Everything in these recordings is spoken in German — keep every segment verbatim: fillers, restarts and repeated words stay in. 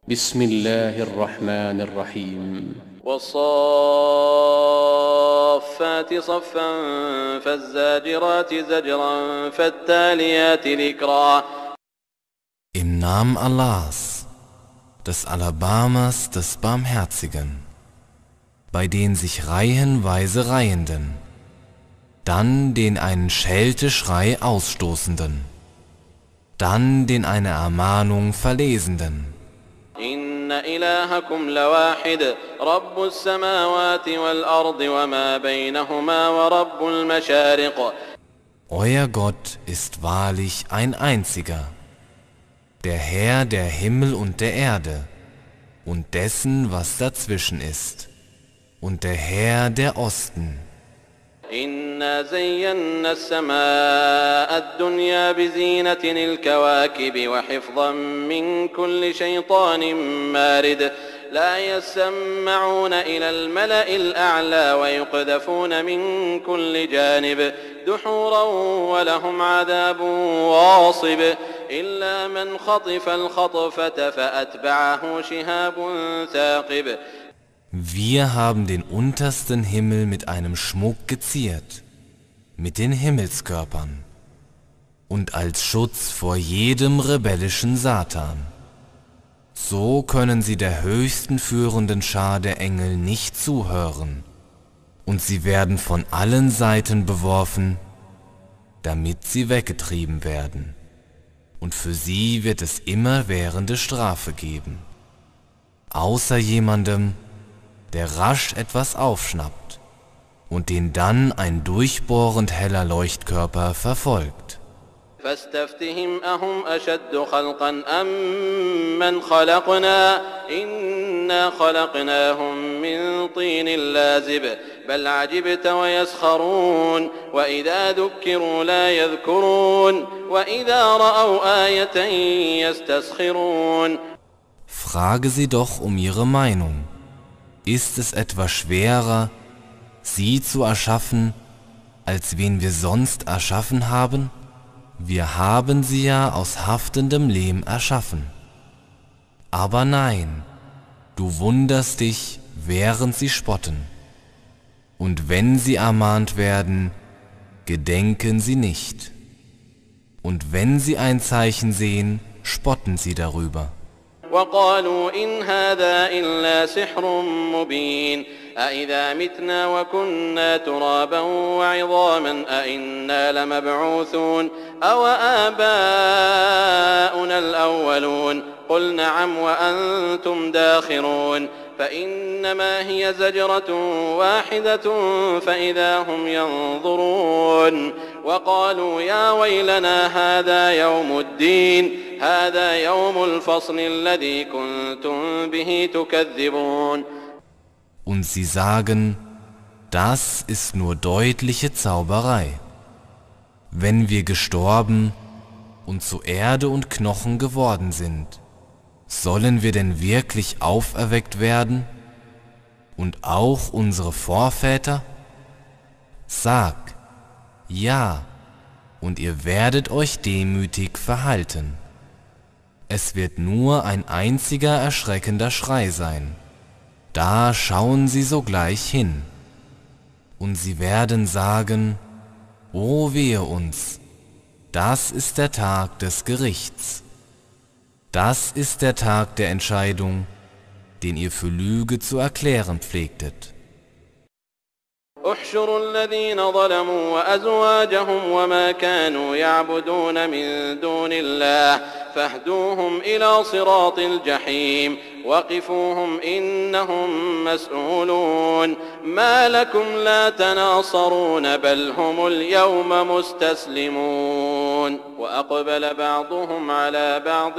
بسم الله الرحمن الرحيم والصافات صفا فالزاجرات زجرا فالتاليات ذكرا. Im Namen Allahs, des Alabamas, des Barmherzigen, bei den sich reihenweise Reihenden, dann den einen Schelteschrei Ausstoßenden, dann den eine Ermahnung Verlesenden. إن إلهكم لواحد رب السماوات والأرض وما بينهما ورب المشارق. Euer Gott ist wahrlich ein einziger, der Herr der Himmel und der Erde und dessen, was dazwischen ist, und der Herr der Osten. إنا زينا السماء الدنيا بزينة الكواكب وحفظا من كل شيطان مارد لا يسمعون إلى الملأ الأعلى ويقذفون من كل جانب دحورا ولهم عذاب واصب إلا من خطف الخطفة فأتبعه شهاب ثاقب. Wir haben den untersten Himmel mit einem Schmuck geziert, mit den Himmelskörpern, und als Schutz vor jedem rebellischen Satan. So können sie der höchsten führenden Schar der Engel nicht zuhören, und sie werden von allen Seiten beworfen, damit sie weggetrieben werden, und für sie wird es immerwährende Strafe geben, außer jemandem, der rasch etwas aufschnappt und den dann ein durchbohrend heller Leuchtkörper verfolgt. فاستفتهم أهم أشد خلقا أم من خلقنا إنا خلقناهم من طين لازب بل عجبت ويسخرون وإذا ذكروا لا يذكرون وإذا رأوا آية يستسخرون. Frage sie doch um ihre Meinung. Ist es etwa schwerer, sie zu erschaffen, als wen wir sonst erschaffen haben? Wir haben sie ja aus haftendem Lehm erschaffen. Aber nein, du wunderst dich, während sie spotten. Und wenn sie ermahnt werden, gedenken sie nicht. Und wenn sie ein Zeichen sehen, spotten sie darüber. وقالوا إن هذا إلا سحر مبين أإذا متنا وكنا ترابا وعظاما أإنا لمبعوثون أو آباؤنا الأولون قل نعم وأنتم داخرون فإنما هي زجرة واحدة فإذا هم ينظرون وقالوا يا ويلنا هذا يوم الدين هذا يوم الفصل الذي كنتم به تكذبون. Und sie sagen, das ist nur deutliche Zauberei. Wenn wir gestorben und zu Erde und Knochen geworden sind, sollen wir denn wirklich auferweckt werden? Und auch unsere Vorväter? Sag, ja, und ihr werdet euch demütig verhalten. Es wird nur ein einziger erschreckender Schrei sein. Da schauen sie sogleich hin. Und sie werden sagen, O wehe uns, das ist der Tag des Gerichts. Das ist der Tag der Entscheidung, den ihr für Lüge zu erklären pflegtet. احشروا الذين ظلموا وأزواجهم وما كانوا يعبدون من دون الله فاهدوهم إلى صراط الجحيم وقفوهم إنهم مسؤولون ما لكم لا تناصرون بل هم اليوم مستسلمون وأقبل بعضهم على بعض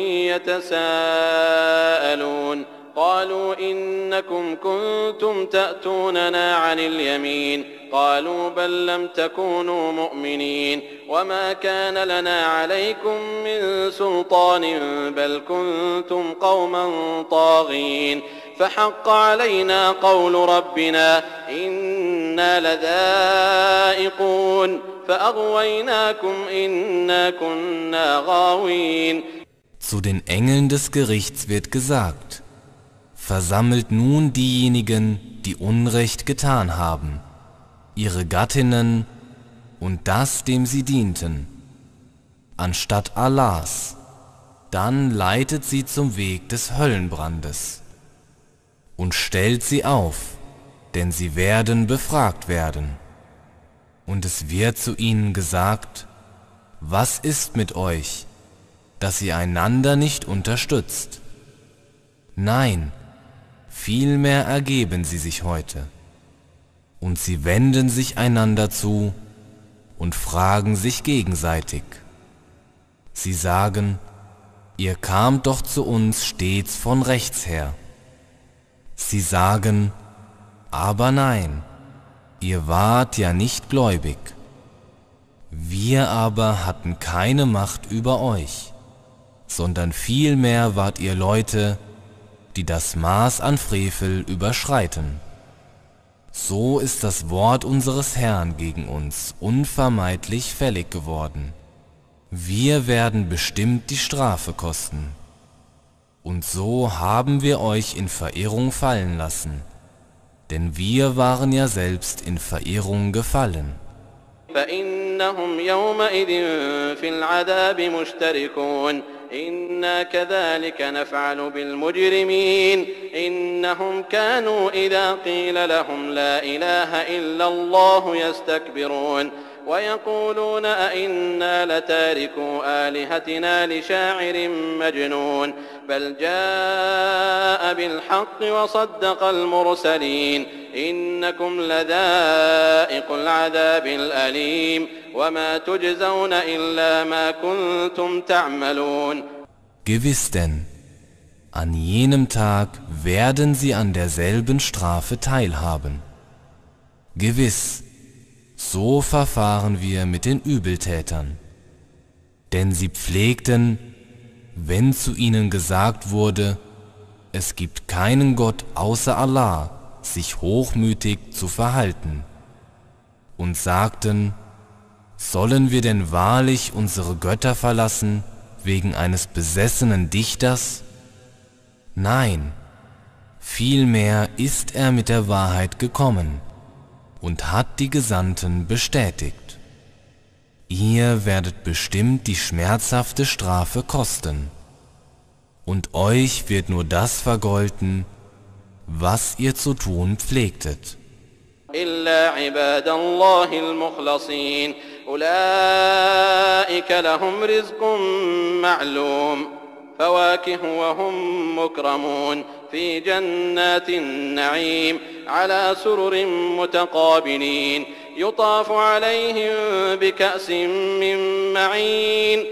يتساءلون قالوا إنكم كنتم تأتوننا عن اليمين قالوا بل لم تكونوا مؤمنين وما كان لنا عليكم من سلطان بل كنتم قوما طاغين فحق علينا قول ربنا إنا لذائقون فأغويناكم إنا كنا غاوين. Zu den Engeln des Gerichts wird gesagt: Versammelt nun diejenigen, die Unrecht getan haben, ihre Gattinnen und das, dem sie dienten, anstatt Allahs, dann leitet sie zum Weg des Höllenbrandes und stellt sie auf, denn sie werden befragt werden. Und es wird zu ihnen gesagt: Was ist mit euch, dass ihr einander nicht unterstützt? Nein, vielmehr ergeben sie sich heute. Und sie wenden sich einander zu und fragen sich gegenseitig. Sie sagen: Ihr kamt doch zu uns stets von rechts her. Sie sagen: Aber nein, ihr wart ja nicht gläubig. Wir aber hatten keine Macht über euch, sondern vielmehr wart ihr Leute, die das Maß an Frevel überschreiten. So ist das Wort unseres Herrn gegen uns unvermeidlich fällig geworden. Wir werden bestimmt die Strafe kosten. Und so haben wir euch in Verirrung fallen lassen, denn wir waren ja selbst in Verirrung gefallen. فإنهم يومئذ في العذاب مشتركون إنا كذلك نفعل بالمجرمين إنهم كانوا إذا قيل لهم لا إله إلا الله يستكبرون ويقولون أئنا لتاركوا آلهتنا لشاعر مجنون بل جاء بالحق وصدق المرسلين إنكم لذائق العذاب الأليم وما تجزون إلا ما كنتم تعملون. Gewiss denn, an jenem Tag werden sie an derselben Strafe teilhaben. Gewiss, so verfahren wir mit den Übeltätern. Denn sie pflegten, wenn zu ihnen gesagt wurde, es gibt keinen Gott außer Allah, sich hochmütig zu verhalten, und sagten: Sollen wir denn wahrlich unsere Götter verlassen wegen eines besessenen Dichters? Nein, vielmehr ist er mit der Wahrheit gekommen und hat die Gesandten bestätigt. Ihr werdet bestimmt die schmerzhafte Strafe kosten, und euch wird nur das vergolten, was ihr zu tun pflegtet. إلا عباد الله المخلصين أولئك لهم رزق معلوم فواكه وهم مكرمون في جنات النعيم على سرر متقابلين يطاف عليهم بكأس من معين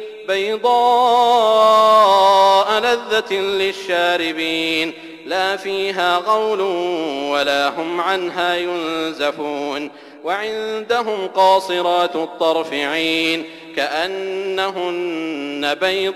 بيضاء لذة للشاربين لا فيها غول ولا هم عنها ينزفون وعندهم قاصرات الطرف عين كأنهن بيض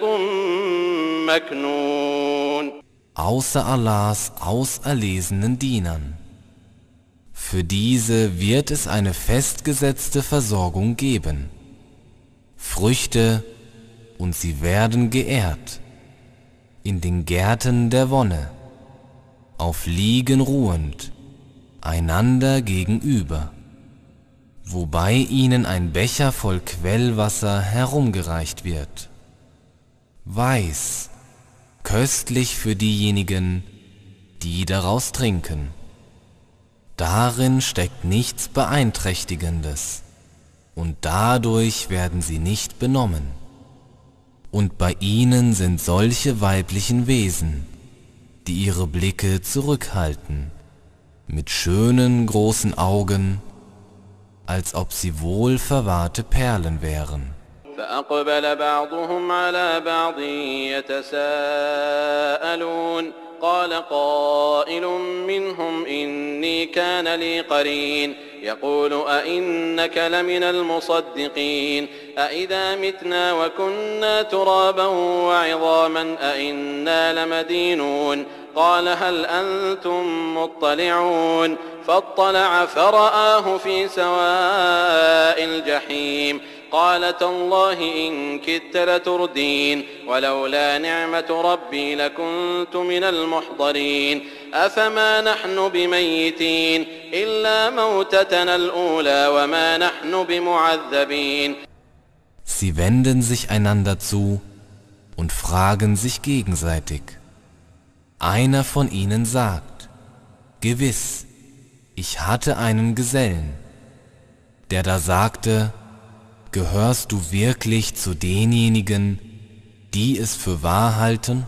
مكنون. Außer Allahs auserlesenen Dienern. Für diese wird es eine festgesetzte Versorgung geben. Früchte, und sie werden geehrt. In den Gärten der Wonne, auf Liegen ruhend, einander gegenüber, wobei ihnen ein Becher voll Quellwasser herumgereicht wird. Weiß, köstlich für diejenigen, die daraus trinken. Darin steckt nichts Beeinträchtigendes, und dadurch werden sie nicht benommen. Und bei ihnen sind solche weiblichen Wesen, die ihre Blicke zurückhalten, mit schönen großen Augen, als ob sie wohl verwahrte Perlen wären. فأقبل بعضهم على بعض يتساءلون قال قائل منهم إني كان لي قرين يقول أئنك لمن المصدقين أئذا متنا وكنا ترابا وعظاما أئنا لمدينون قال هل أنتم مطلعون فاطلع فرآه في سواء الجحيم قال تالله إن كدت لتردين ولولا نعمة ربي لكنت من المحضرين أفما نحن بميتين إلا موتتنا الأولى وما نحن بمعذبين. Sie wenden sich einander zu und fragen sich gegenseitig. Einer von ihnen sagt: Gewiss, ich hatte einen Gesellen, der da sagte: Gehörst du wirklich zu denjenigen, die es für wahr halten?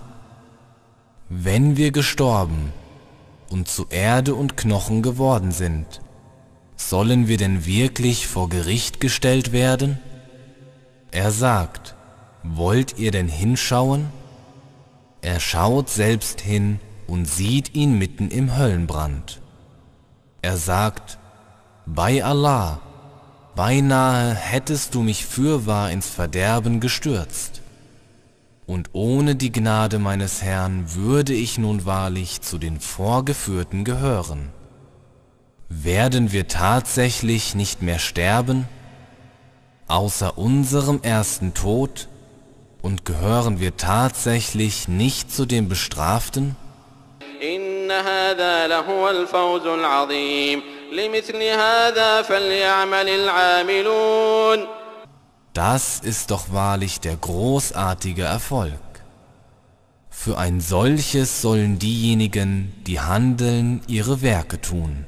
Wenn wir gestorben und zu Erde und Knochen geworden sind, sollen wir denn wirklich vor Gericht gestellt werden? Er sagt: Wollt ihr denn hinschauen? Er schaut selbst hin und sieht ihn mitten im Höllenbrand. Er sagt: Bei Allah, beinahe hättest du mich fürwahr ins Verderben gestürzt. Und ohne die Gnade meines Herrn würde ich nun wahrlich zu den Vorgeführten gehören. Werden wir tatsächlich nicht mehr sterben, außer unserem ersten Tod, und gehören wir tatsächlich nicht zu den Bestraften? إن هذا لهو الفوز العظيم لمثل هذا فليعمل العاملون. Das ist doch wahrlich der großartige Erfolg. Für ein solches sollen diejenigen, die handeln, ihre Werke tun.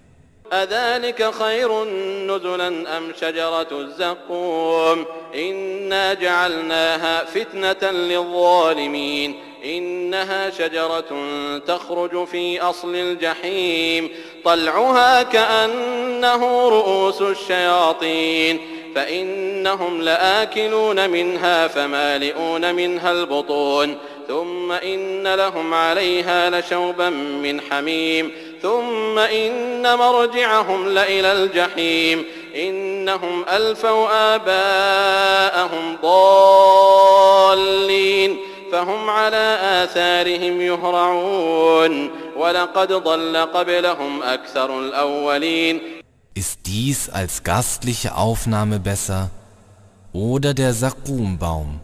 أذلك خير نزلا أم شجرة الزقوم إنا جعلناها فتنة للظالمين إنها شجرة تخرج في أصل الجحيم طلعها كأنه رؤوس الشياطين فإنهم لآكلون منها فمالئون منها البطون ثم إن لهم عليها لشوبا من حميم ثم إن مرجعهم لإلى الجحيم إنهم ألفوا آباءهم ضالين فهم على آثارهم يهرعون ولقد ضل قبلهم أكثر الأولين. Ist dies als gastliche Aufnahme besser oder der Sakumbaum?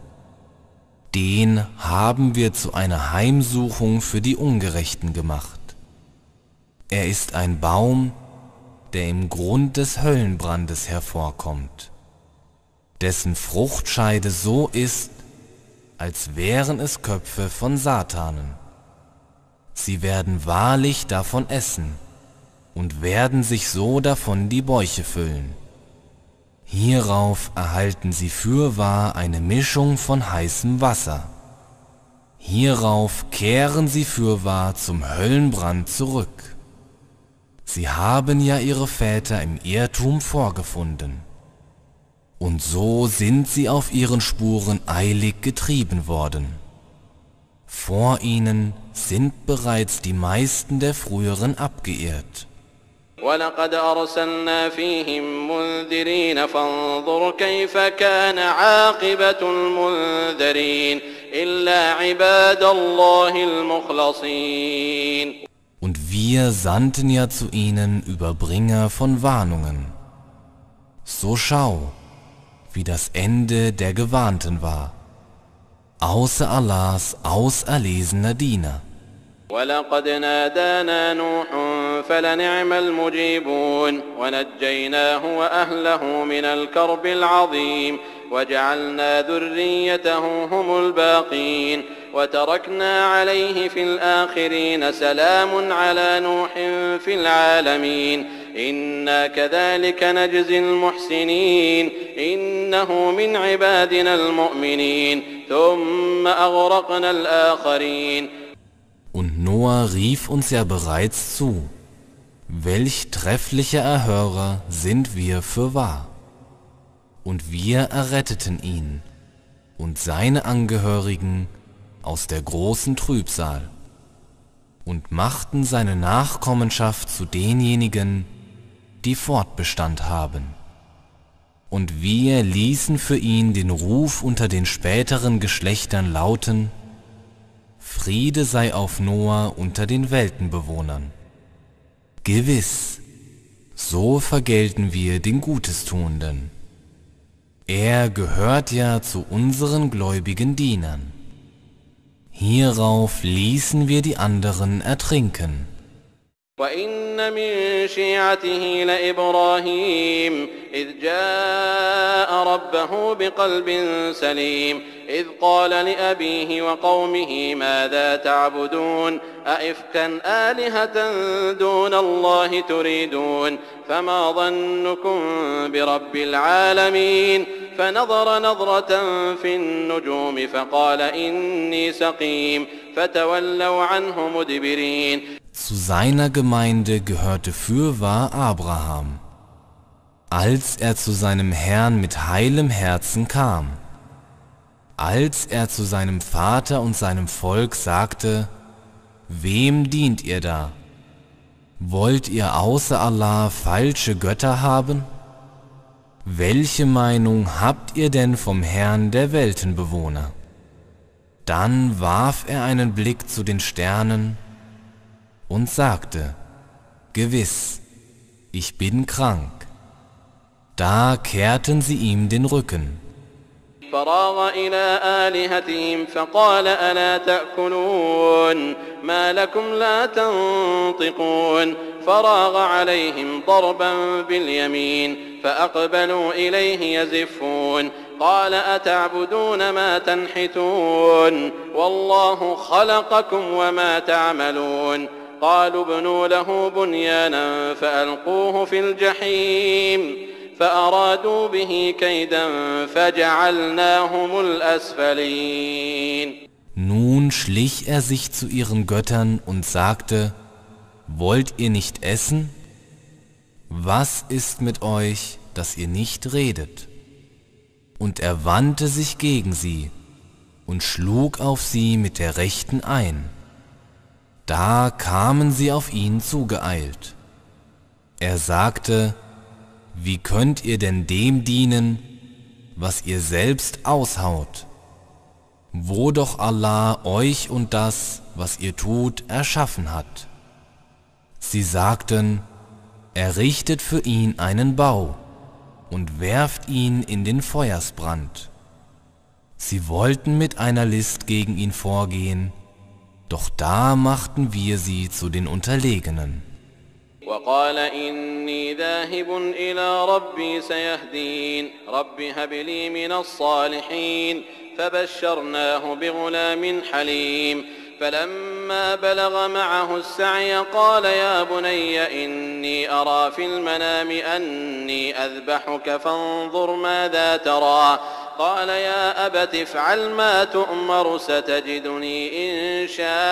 Den haben wir zu einer Heimsuchung für die Ungerechten gemacht. Er ist ein Baum, der im Grund des Höllenbrandes hervorkommt, dessen Fruchtscheide so ist, als wären es Köpfe von Satanen. Sie werden wahrlich davon essen und werden sich so davon die Bäuche füllen. Hierauf erhalten sie fürwahr eine Mischung von heißem Wasser. Hierauf kehren sie fürwahr zum Höllenbrand zurück. Sie haben ja ihre Väter im Irrtum vorgefunden. Und so sind sie auf ihren Spuren eilig getrieben worden. Vor ihnen sind bereits die meisten der früheren abgeirrt. ولقد أرسلنا فيهم منذرين فانظر كيف كان عاقبة المنذرين إلا عباد الله المخلصين. Und wir sandten ja zu ihnen Überbringer von Warnungen. So schau, wie das Ende der Gewarnten war, außer Allahs auserlesener Diener. ولقد نادانا نوح فلنعم المجيبون ونجيناه وأهله من الكرب العظيم وجعلنا ذريته هم الباقين وتركنا عليه في الآخرين سلام على نوح في العالمين إنا كذلك نجزي المحسنين إنه من عبادنا المؤمنين ثم أغرقنا الآخرين. Und Noah rief uns ja bereits zu, welch treffliche Erhörer sind wir fürwahr. Und wir erretteten ihn und seine Angehörigen aus der großen Trübsal und machten seine Nachkommenschaft zu denjenigen, die Fortbestand haben. Und wir ließen für ihn den Ruf unter den späteren Geschlechtern lauten: Friede sei auf Noah unter den Weltenbewohnern. Gewiss, so vergelten wir den Gutestuenden. Er gehört ja zu unseren gläubigen Dienern. Hierauf ließen wir die anderen ertrinken. وإن من شيعته لإبراهيم إذ جاء ربه بقلب سليم إذ قال لأبيه وقومه ماذا تعبدون أئفكا آلهة دون الله تريدون فما ظنكم برب العالمين فنظر نظرة في النجوم فقال إني سقيم فتولوا عنه مدبرين. Zu seiner Gemeinde gehörte fürwahr Abraham, als er zu seinem Herrn mit heilem Herzen kam. Als er zu seinem Vater und seinem Volk sagte, wem dient ihr da? Wollt ihr außer Allah falsche Götter haben? Welche Meinung habt ihr denn vom Herrn der Weltenbewohner? Dann warf er einen Blick zu den Sternen und sagte, gewiss, ich bin krank. Da kehrten sie ihm den Rücken. فراغ إلى آلهتهم فقال ألا تأكلون ما لكم لا تنطقون فراغ عليهم ضربا باليمين فأقبلوا إليه يزفون قال أتعبدون ما تنحتون والله خلقكم وما تعملون قالوا ابنوا له بنيانا فألقوه في الجحيم فأرادوا به كيدا فجعلناهم الأسفلين. Nun schlich er sich zu ihren Göttern und sagte, wollt ihr nicht essen? Was ist mit euch, dass ihr nicht redet? Und er wandte sich gegen sie und schlug auf sie mit der Rechten ein. Da kamen sie auf ihn zugeeilt. Er sagte, wie könnt ihr denn dem dienen, was ihr selbst aushaut, wo doch Allah euch und das, was ihr tut, erschaffen hat? Sie sagten, errichtet für ihn einen Bau und werft ihn in den Feuersbrand. Sie wollten mit einer List gegen ihn vorgehen, doch da machten wir sie zu den Unterlegenen. وقال إني ذاهب إلى ربي سيهدين رب هب لي من الصالحين فبشرناه بغلام حليم فلما بلغ معه السعي قال يا بني إني أرى في المنام أني أذبحك فانظر ماذا ترى قال يا أبت افعل ما تؤمر ستجدني إن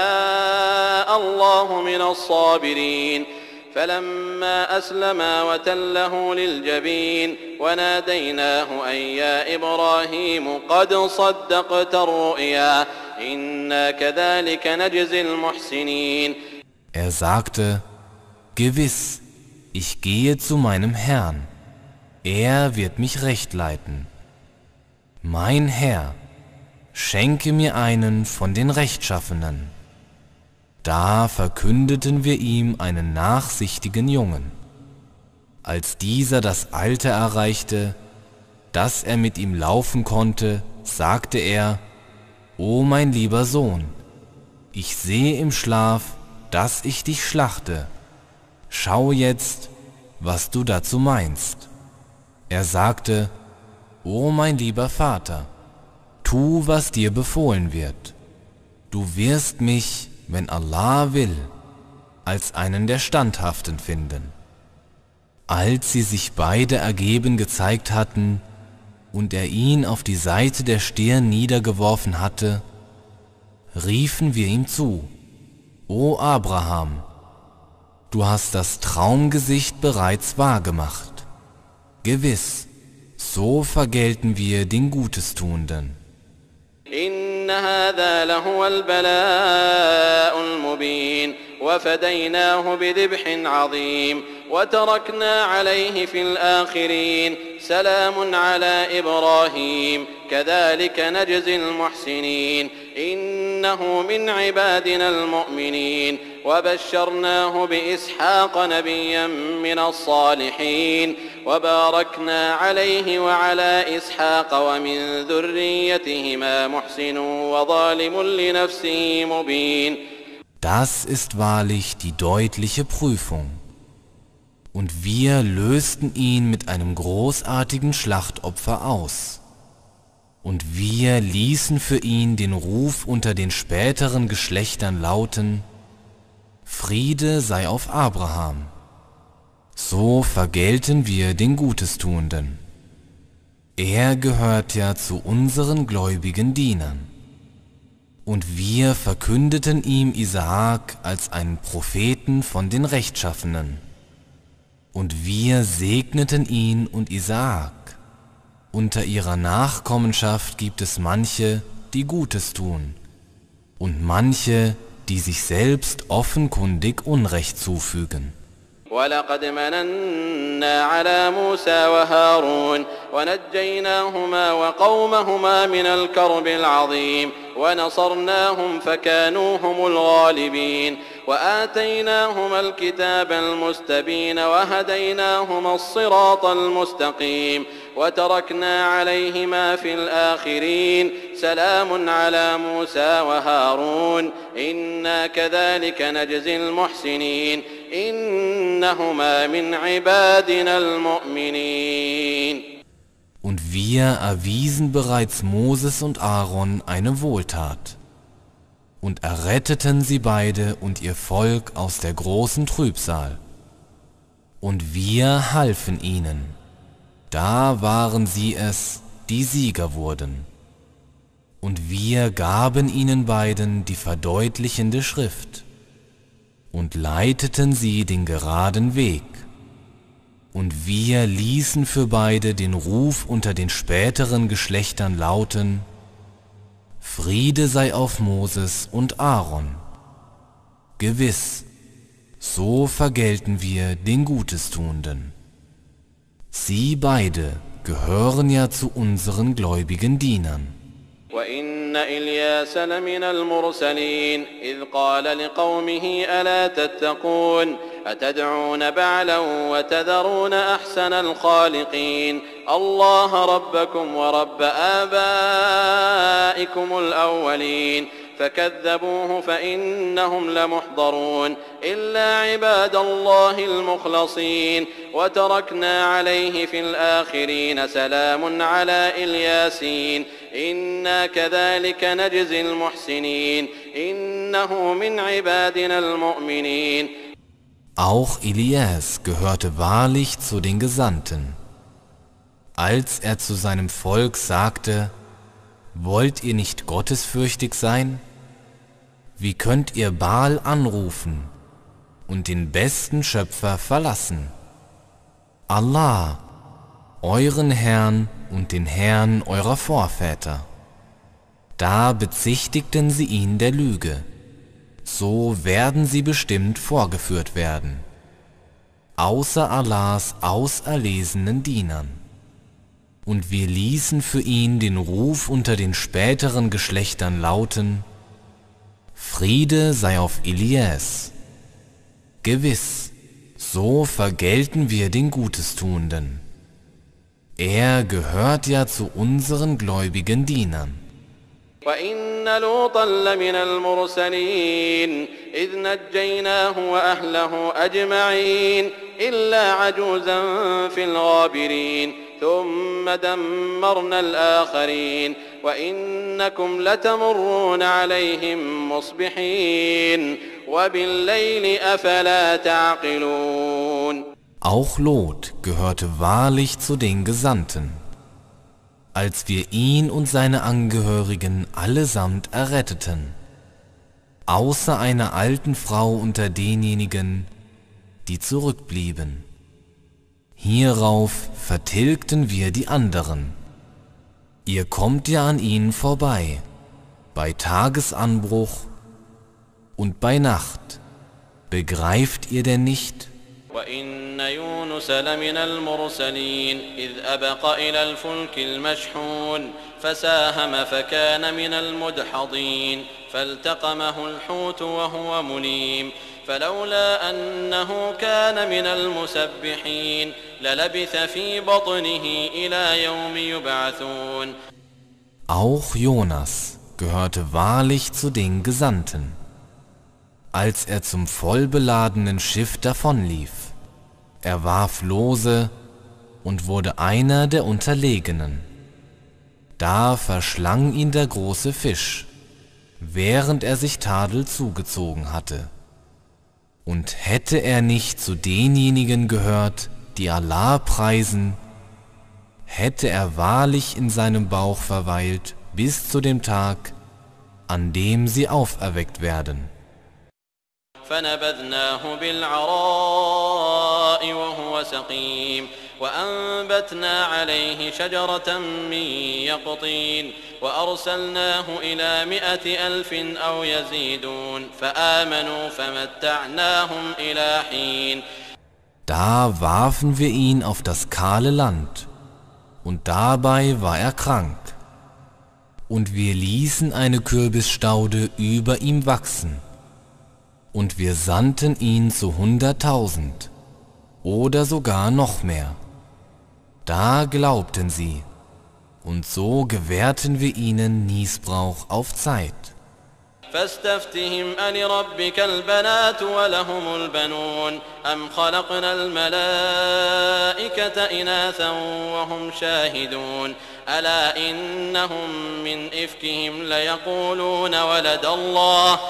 شاء الله من الصابرين فلما أسلما وتله للجبين وناديناه أن يا إبراهيم قد صدقت الرؤيا إنا كذلك نجزي المحسنين. Er sagte, gewiss, ich gehe zu meinem Herrn, er wird mich recht leiten. Mein Herr, schenke mir einen von den Rechtschaffenen. Da verkündeten wir ihm einen nachsichtigen Jungen. Als dieser das Alter erreichte, dass er mit ihm laufen konnte, sagte er, O mein lieber Sohn, ich sehe im Schlaf, dass ich dich schlachte. Schau jetzt, was du dazu meinst. Er sagte, O mein lieber Vater, tu, was dir befohlen wird. Du wirst mich, wenn Allah will, als einen der Standhaften finden. Als sie sich beide ergeben gezeigt hatten und er ihn auf die Seite der Stirn niedergeworfen hatte, riefen wir ihm zu, O Abraham, du hast das Traumgesicht bereits wahrgemacht. Gewiss, so vergelten wir den Gutestuenden. إن هذا لهو البلاء المبين وفديناه بذبح عظيم وتركنا عليه في الآخرين سلام على إبراهيم كذلك نجزي المحسنين إنه من عبادنا المؤمنين وبشرناه بإسحاق نبيا من الصالحين وباركنا عليه وعلى إسحاق ومن ذريتهما محسن وظالم لنفسه مبين. Das ist wahrlich die deutliche Prüfung. Und wir lösten ihn mit einem großartigen Schlachtopfer aus. Und wir ließen für ihn den Ruf unter den späteren Geschlechtern lauten: Friede sei auf Abraham. So vergelten wir den Gutestuenden. Er gehört ja zu unseren gläubigen Dienern. Und wir verkündeten ihm Isaak als einen Propheten von den Rechtschaffenen. Und wir segneten ihn und Isaak. Unter ihrer Nachkommenschaft gibt es manche, die Gutes tun, und manche, die sich selbst offenkundig Unrecht zufügen. ولقد مننا على موسى وهارون ونجيناهما وقومهما من الكرب العظيم ونصرناهم فكانوا هم الغالبين وآتيناهما الكتاب المستبين وهديناهما الصراط المستقيم وتركنا عليهما في الآخرين سلام على موسى وهارون إنا كذلك نجزي المحسنين إنهما من عبادنا المؤمنين. Und wir erwiesen bereits Moses und Aaron eine Wohltat und erretteten sie beide und ihr Volk aus der großen Trübsal. Und wir halfen ihnen, da waren sie es, die Sieger wurden. Und wir gaben ihnen beiden die verdeutlichende Schrift und leiteten sie den geraden Weg. Und wir ließen für beide den Ruf unter den späteren Geschlechtern lauten: Friede sei auf Moses und Aaron. Gewiss, so vergelten wir den Gutestuenden. Sie beide gehören ja zu unseren gläubigen Dienern. وإن إلياس لمن المرسلين إذ قال لقومه ألا تتقون أتدعون بعلا وتذرون أحسن الخالقين الله ربكم ورب آبائكم الأولين فكذبوه فإنهم لمحضرون إلا عباد الله المخلصين وتركنا عليه في الآخرين سلام على إلياسين إنا كذلك نجزي المحسنين إنه من عبادنا المؤمنين. Auch Elias gehörte wahrlich zu den Gesandten. Als er zu seinem Volk sagte: Wollt ihr nicht gottesfürchtig sein? Wie könnt ihr Baal anrufen und den besten Schöpfer verlassen? Allah, euren Herrn und den Herrn eurer Vorväter. Da bezichtigten sie ihn der Lüge. So werden sie bestimmt vorgeführt werden, außer Allahs auserlesenen Dienern. Und wir ließen für ihn den Ruf unter den späteren Geschlechtern lauten: Friede sei auf Elias. Gewiss, so vergelten wir den Gutestuenden. Er gehört ja zu unseren gläubigen Dienern. وإن لوطا لمن المرسلين إذ نجيناه وأهله أجمعين إلا عجوزا في الغابرين ثم دمرنا الآخرين وإنكم لتمرون عليهم مصبحين وبالليل أفلا تعقلون. Auch Lot gehörte wahrlich zu den Gesandten, als wir ihn und seine Angehörigen allesamt erretteten, außer einer alten Frau unter denjenigen, die zurückblieben. Hierauf vertilgten wir die anderen. Ihr kommt ja an ihnen vorbei, bei Tagesanbruch und bei Nacht. Begreift ihr denn nicht? وإن يونس لمن المرسلين إذ أبق إلى الفلك المشحون فساهم فكان من المدحضين فالتقمه الحوت وهو مليم فلولا أنه كان من المسبحين للبث في بطنه إلى يوم يبعثون. Auch Jonas gehörte wahrlich zu den Gesandten. Als er zum vollbeladenen Schiff davonlief, er warf Lose und wurde einer der Unterlegenen. Da verschlang ihn der große Fisch, während er sich Tadel zugezogen hatte. Und hätte er nicht zu denjenigen gehört, die Allah preisen, hätte er wahrlich in seinem Bauch verweilt bis zu dem Tag, an dem sie auferweckt werden. فنبذناه بالعراء وهو سقيم وأنبتنا عليه شجرة من يقطين وأرسلناه إلى مئة ألف أو يزيدون فآمنوا فمتعناهم إلى حين. Da warfen wir ihn auf das kahle Land, und dabei war er krank. Und wir ließen eine Kürbisstaude über ihm wachsen. Und wir sandten ihn zu hunderttausend oder sogar noch mehr. Da glaubten sie, und so gewährten wir ihnen Nießbrauch auf Zeit. فاستفتهم ألربك البنات ولهم البنون أم خلقنا الملائكة إناثا وهم شاهدون ألا إنهم من إفكهم ليقولون ولد الله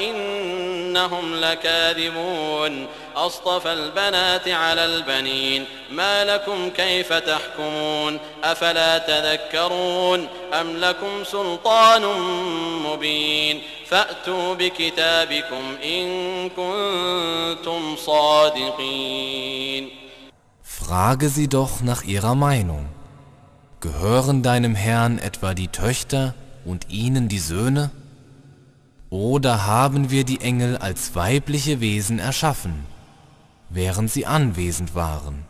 وإنهم لكاذبون أصطفى البنات على البنين ما لكم كيف تحكمون أفلا تذكرون أم لكم سلطان مبين فأتوا بكتابكم إن كنتم صادقين. Frage sie doch nach ihrer Meinung. Gehören deinem Herrn etwa die Töchter und ihnen die Söhne? Oder haben wir die Engel als weibliche Wesen erschaffen, während sie anwesend waren?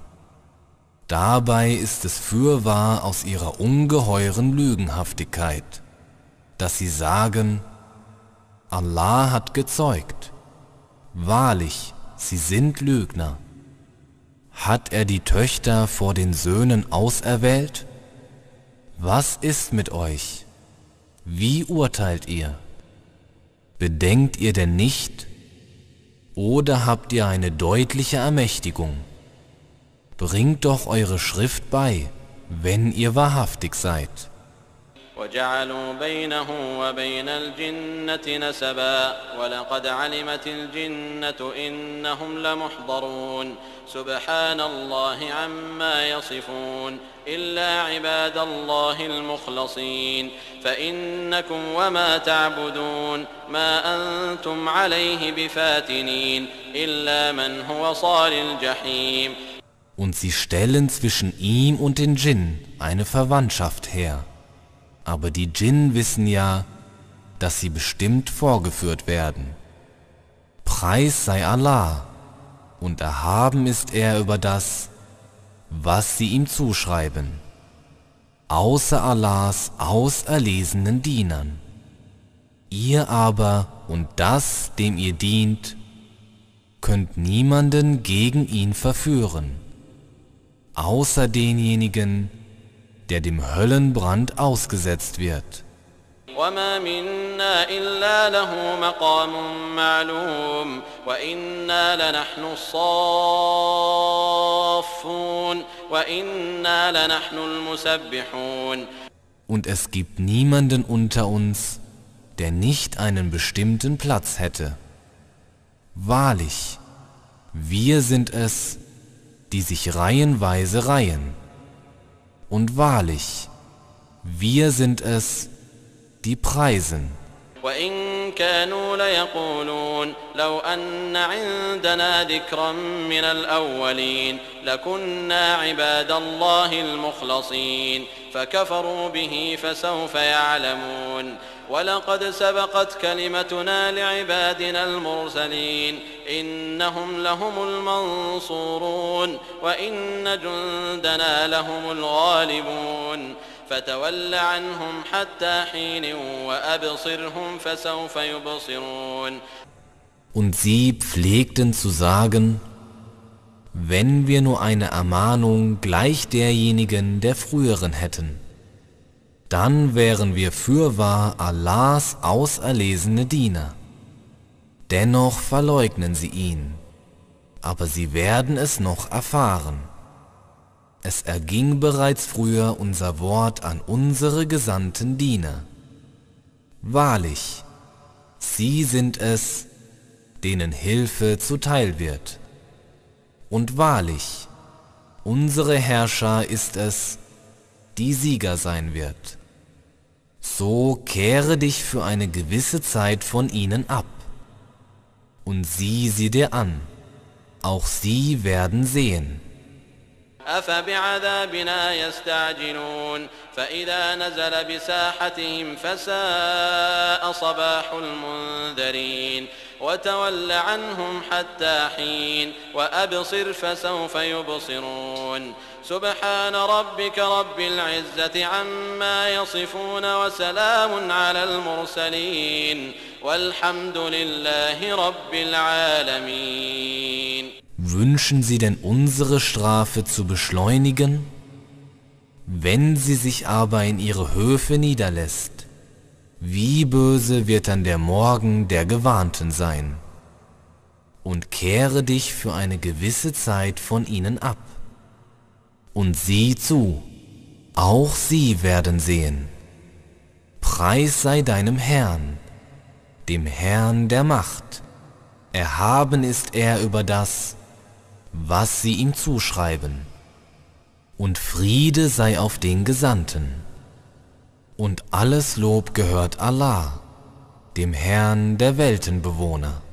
Dabei ist es fürwahr aus ihrer ungeheuren Lügenhaftigkeit, dass sie sagen, Allah hat gezeugt. Wahrlich, sie sind Lügner. Hat er die Töchter vor den Söhnen auserwählt? Was ist mit euch? Wie urteilt ihr? Bedenkt ihr denn nicht? Oder habt ihr eine deutliche Ermächtigung? Bringt doch eure Schrift bei, wenn ihr wahrhaftig seid. وجعلوا بينه وبين الجنة نسبا ولقد علمت الجنة إنهم لمحضرون سبحان الله عما يصفون إلا عباد الله المخلصين فإنكم وما تعبدون ما أنتم عليه بفاتنين إلا من هو صال الجحيم. Und sie stellen zwischen ihm und den Djinn eine Verwandtschaft her. Aber die Djinn wissen ja, dass sie bestimmt vorgeführt werden. Preis sei Allah, und erhaben ist er über das, was sie ihm zuschreiben, außer Allahs auserlesenen Dienern. Ihr aber und das, dem ihr dient, könnt niemanden gegen ihn verführen, außer denjenigen, der dem Höllenbrand ausgesetzt wird. وما منا إلا له مقام معلوم وإنا لنحن الصافون وإنا لنحن المسبحون. Und es gibt niemanden unter uns, der nicht einen bestimmten Platz hätte. Wahrlich, wir sind es, die sich reihenweise reihen. Und wahrlich, wir sind es, die preisen. وإن كانوا ليقولون لو أن عندنا ذكرا من الأولين لكنا عباد الله المخلصين فكفروا به فسوف يعلمون ولقد سبقت كلمتنا لعبادنا المرسلين إنهم لهم المنصورون وإن جندنا لهم الغالبون فتول عنهم حتى حين وأبصرهم فسوف يبصرون. Und sie pflegten zu sagen, wenn wir nur eine Ermahnung gleich derjenigen der früheren hätten, dann wären wir fürwahr Allahs auserlesene Diener. Dennoch verleugnen sie ihn, aber sie werden es noch erfahren. Es erging bereits früher unser Wort an unsere gesandten Diener. Wahrlich, sie sind es, denen Hilfe zuteil wird. Und wahrlich, unsere Herrscher ist es, die Sieger sein wird. So kehre dich für eine gewisse Zeit von ihnen ab und sieh sie dir an, auch sie werden sehen. أفبعذابنا يستعجلون فإذا نزل بساحتهم فساء صباح المنذرين وتول عنهم حتى حين وأبصر فسوف يبصرون سبحان ربك رب العزة عما يصفون وسلام على المرسلين والحمد لله رب العالمين. Wünschen sie denn unsere Strafe zu beschleunigen? Wenn sie sich aber in ihre Höfe niederlässt, wie böse wird dann der Morgen der Gewarnten sein? Und kehre dich für eine gewisse Zeit von ihnen ab. Und sieh zu, auch sie werden sehen. Preis sei deinem Herrn, dem Herrn der Macht. Erhaben ist er über das, was sie ihm zuschreiben. Und Friede sei auf den Gesandten. Und alles Lob gehört Allah, dem Herrn der Weltenbewohner.